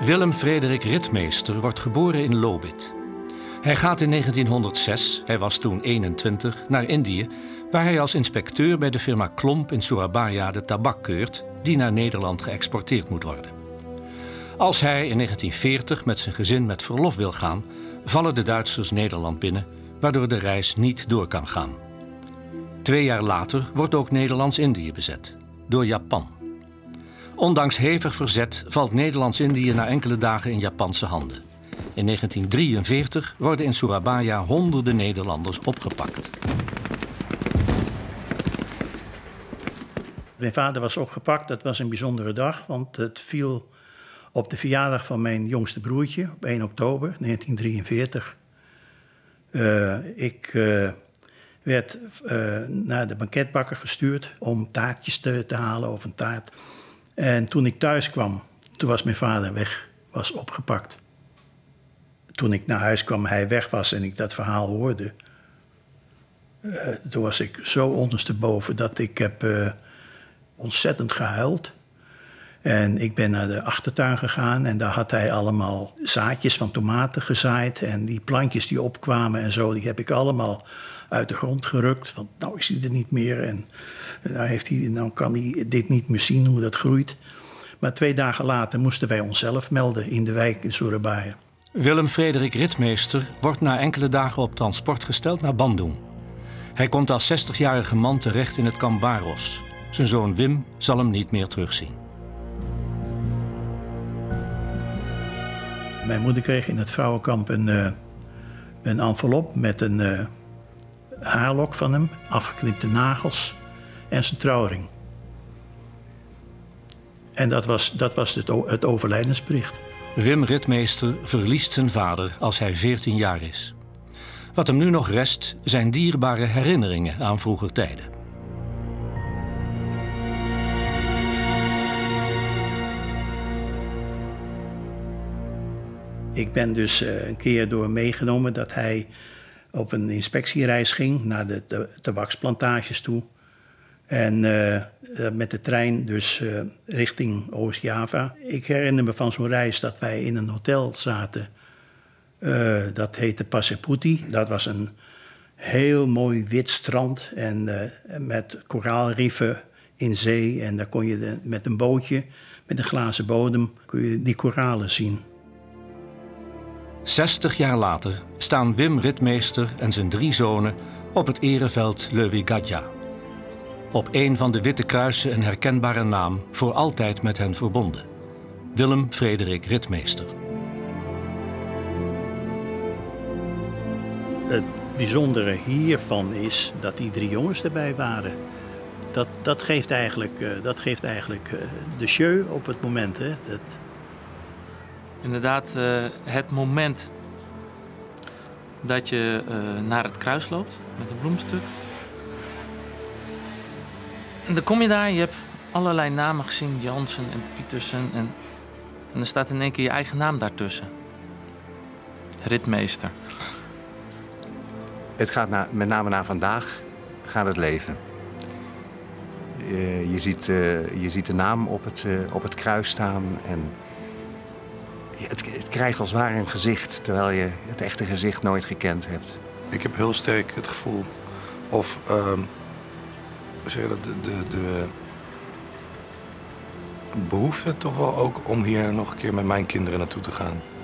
Willem Frederik Ritmeester wordt geboren in Lobith. Hij gaat in 1906, hij was toen 21, naar Indië, waar hij als inspecteur bij de firma Klomp in Surabaya de tabak keurt die naar Nederland geëxporteerd moet worden. Als hij in 1940 met zijn gezin met verlof wil gaan, vallen de Duitsers Nederland binnen, waardoor de reis niet door kan gaan. 2 jaar later wordt ook Nederlands-Indië bezet, door Japan. Ondanks hevig verzet valt Nederlands-Indië na enkele dagen in Japanse handen. In 1943 worden in Surabaya honderden Nederlanders opgepakt. Mijn vader was opgepakt, dat was een bijzondere dag, want het viel op de verjaardag van mijn jongste broertje, op 1 oktober 1943. Ik werd naar de banketbakker gestuurd om taartjes te halen of een taart. En toen ik thuis kwam, toen was mijn vader weg, was opgepakt. Toen ik naar huis kwam, hij weg was en ik dat verhaal hoorde, toen was ik zo ondersteboven dat ik heb ontzettend gehuild. En ik ben naar de achtertuin gegaan en daar had hij allemaal zaadjes van tomaten gezaaid. En die plantjes die opkwamen en zo, die heb ik allemaal uit de grond gerukt. Want nou is hij er niet meer en nou kan hij dit niet meer zien hoe dat groeit. Maar 2 dagen later moesten wij onszelf melden in de wijk in Surabaya. Willem Frederik Ritmeester wordt na enkele dagen op transport gesteld naar Bandung. Hij komt als 60-jarige man terecht in het kamp Baros. Zijn zoon Wim zal hem niet meer terugzien. Mijn moeder kreeg in het vrouwenkamp een envelop met een haarlok van hem, afgeknipte nagels en zijn trouwring. En dat was het overlijdensbericht. Wim Ritmeester verliest zijn vader als hij 14 jaar is. Wat hem nu nog rest zijn dierbare herinneringen aan vroeger tijden. Ik ben dus een keer door meegenomen dat hij op een inspectiereis ging naar de tabaksplantages toe. En met de trein dus richting Oost-Java. Ik herinner me van zo'n reis dat wij in een hotel zaten. Dat heette Passeputi. Dat was een heel mooi wit strand en met koraalriffen in zee. En daar kon je met een bootje, met een glazen bodem, kun je die koralen zien. 60 jaar later staan Wim Ritmeester en zijn 3 zonen op het ereveld Leuwi Gadja. Op een van de witte kruisen een herkenbare naam, voor altijd met hen verbonden. Willem Frederik Ritmeester. Het bijzondere hiervan is dat die 3 jongens erbij waren. Dat geeft eigenlijk de jeu op het moment. Hè? Inderdaad, het moment dat je naar het kruis loopt met een bloemstuk. En dan kom je daar, je hebt allerlei namen gezien, Jansen en Pietersen. En er staat in één keer je eigen naam daartussen. Ritmeester. Het gaat met name naar vandaag, gaat het leven. Je ziet de naam op het kruis staan en het krijgt als het ware een gezicht, terwijl je het echte gezicht nooit gekend hebt. Ik heb heel sterk het gevoel of de behoefte toch wel ook om hier nog een keer met mijn kinderen naartoe te gaan.